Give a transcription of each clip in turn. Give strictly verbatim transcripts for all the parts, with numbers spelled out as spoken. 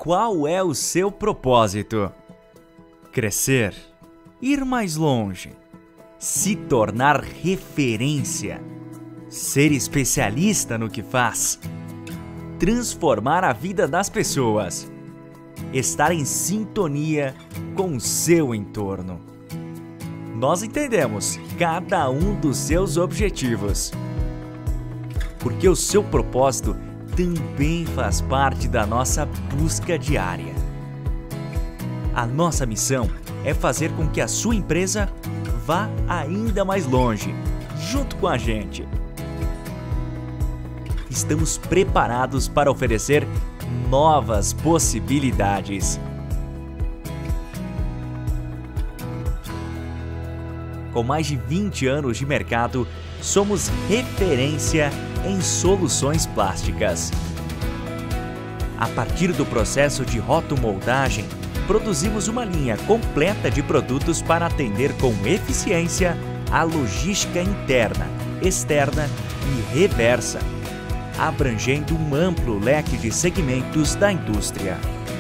Qual é o seu propósito? Crescer, ir mais longe, se tornar referência, ser especialista no que faz, transformar a vida das pessoas, estar em sintonia com o seu entorno. Nós entendemos cada um dos seus objetivos, porque o seu propósito também faz parte da nossa busca diária. A nossa missão é fazer com que a sua empresa vá ainda mais longe, junto com a gente. Estamos preparados para oferecer novas possibilidades. Com mais de vinte anos de mercado, somos referência em soluções plásticas. A partir do processo de rotomoldagem, produzimos uma linha completa de produtos para atender com eficiência a logística interna, externa e reversa, abrangendo um amplo leque de segmentos da indústria.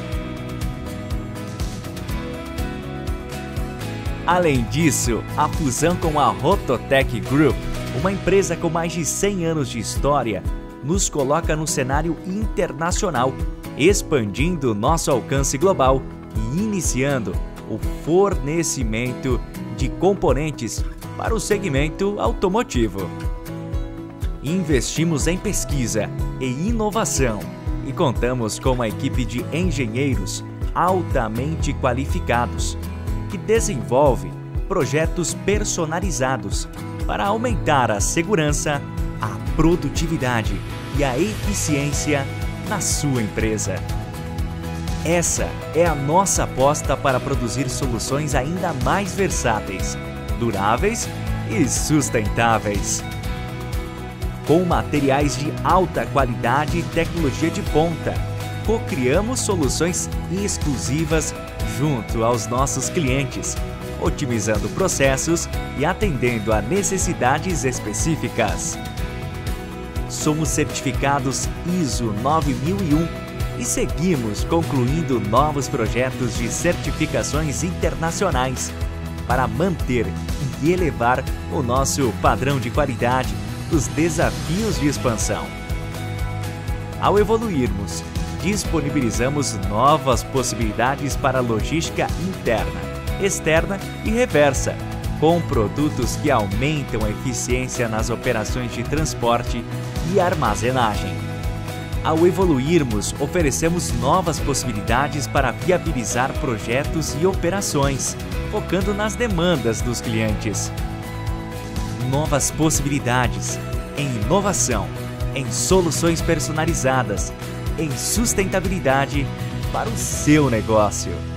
Além disso, a fusão com a Rototec Group, uma empresa com mais de cem anos de história, nos coloca no cenário internacional, expandindo nosso alcance global e iniciando o fornecimento de componentes para o segmento automotivo. Investimos em pesquisa e inovação e contamos com uma equipe de engenheiros altamente qualificados que desenvolve projetos personalizados para aumentar a segurança, a produtividade e a eficiência na sua empresa. Essa é a nossa aposta para produzir soluções ainda mais versáteis, duráveis e sustentáveis. Com materiais de alta qualidade e tecnologia de ponta, co-criamos soluções exclusivas junto aos nossos clientes, otimizando processos e atendendo a necessidades específicas. Somos certificados I S O nove mil e um e seguimos concluindo novos projetos de certificações internacionais para manter e elevar o nosso padrão de qualidade dos desafios de expansão. Ao evoluirmos, disponibilizamos novas possibilidades para logística interna, externa e reversa, com produtos que aumentam a eficiência nas operações de transporte e armazenagem. Ao evoluirmos, oferecemos novas possibilidades para viabilizar projetos e operações, focando nas demandas dos clientes. Novas possibilidades em inovação, em soluções personalizadas, em sustentabilidade para o seu negócio.